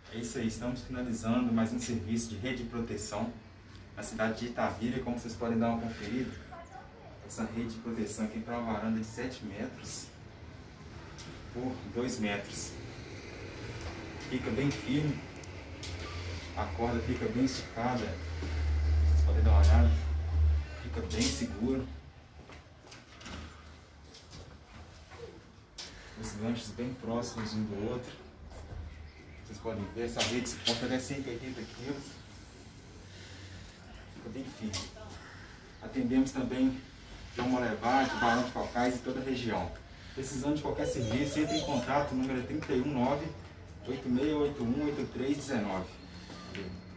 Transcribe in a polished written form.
É isso aí, estamos finalizando mais um serviço de rede de proteção na cidade de Itavira. Como vocês podem dar uma conferida, essa rede de proteção aqui para uma varanda de 7 metros por 2 metros. Fica bem firme, a corda fica bem esticada, vocês podem dar uma olhada, fica bem seguro. Os ganchos bem próximos um do outro. Vocês podem ver, essa rede suporta até 180 kg. Fica bem firme. Atendemos também João Molevade, Barão de Cocais e toda a região. Precisando de qualquer serviço, entre em contato, o número é 319-8681-8319.